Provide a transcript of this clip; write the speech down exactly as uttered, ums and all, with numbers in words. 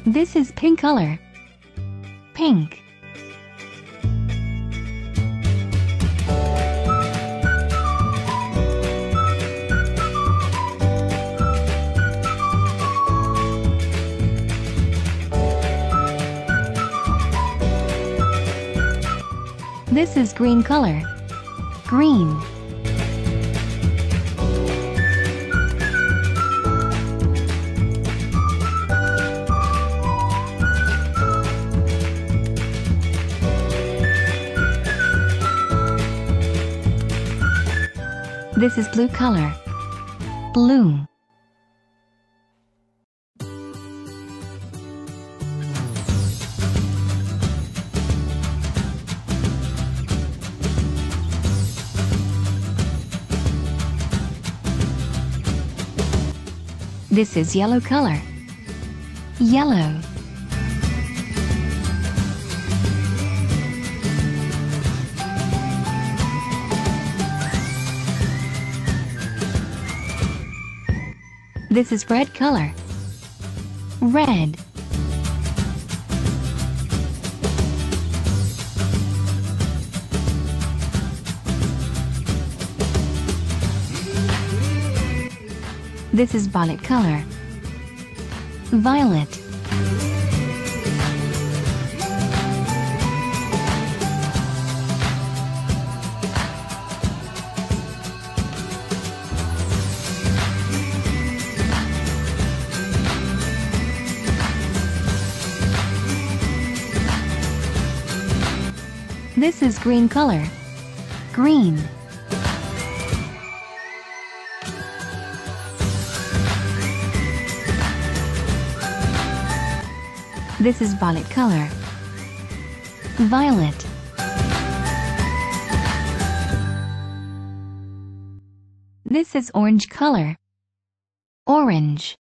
This is pink color. Pink. This is green color. Green. This is blue color. Blue. This is yellow color. Yellow. This is red color. Red. This is violet color. Violet. This is green color. Green. This is violet color. Violet. This is orange color. Orange.